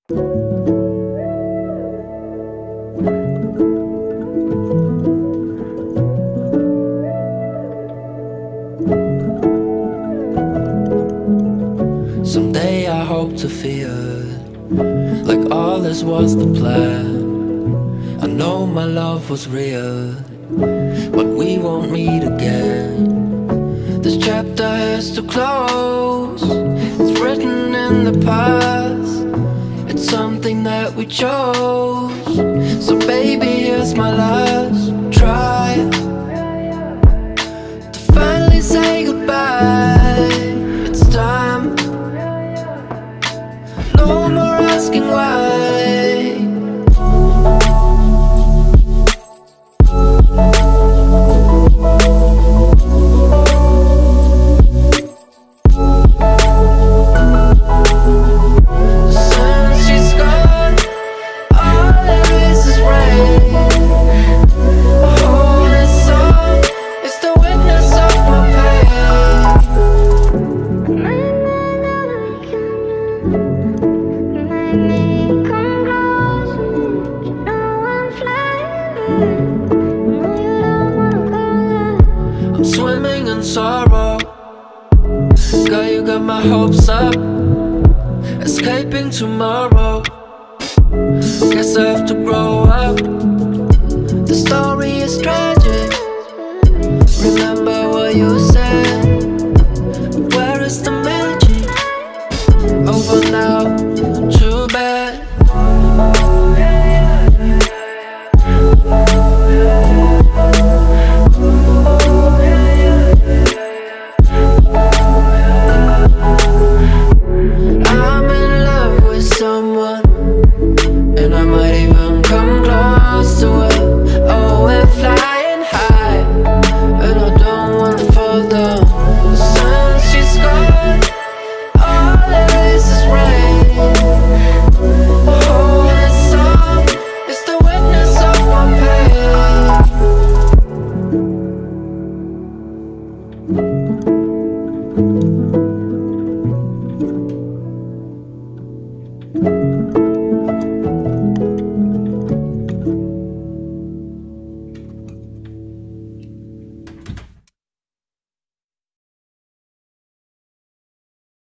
Someday I hope to feel like all this was the plan. I know my love was real, but we won't meet again. This chapter has to close. It's written in the past. It's something that we chose. So baby, here's my last try to finally say goodbye. It's time. No more asking why. I'm swimming in sorrow. Girl, you got my hopes up, escaping tomorrow. Guess I have to grow up. The story is tragic. Remember what you said. Where is the magic? Over now, too bad.